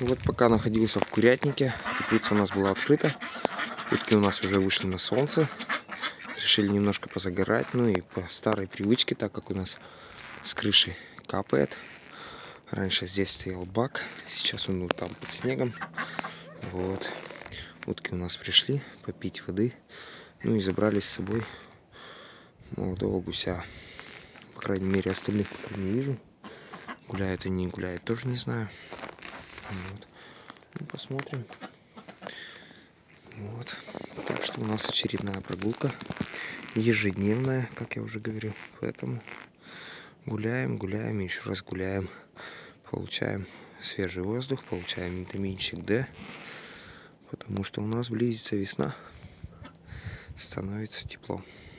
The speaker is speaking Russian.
Вот пока находился в курятнике, теплица у нас была открыта. Утки у нас уже вышли на солнце. Решили немножко позагорать. Ну и по старой привычке, так как у нас с крыши капает. Раньше здесь стоял бак, сейчас он вот там под снегом. Вот. Утки у нас пришли попить воды. Ну и забрали с собой молодого гуся. По крайней мере, остальных пока не вижу. Гуляют они, не гуляют, тоже не знаю. Вот. Ну, посмотрим. Вот. Так что у нас очередная прогулка. Ежедневная, как я уже говорил. Поэтому гуляем, гуляем, еще раз гуляем. Получаем свежий воздух, получаем витаминчик D. Потому что у нас близится весна. Становится тепло.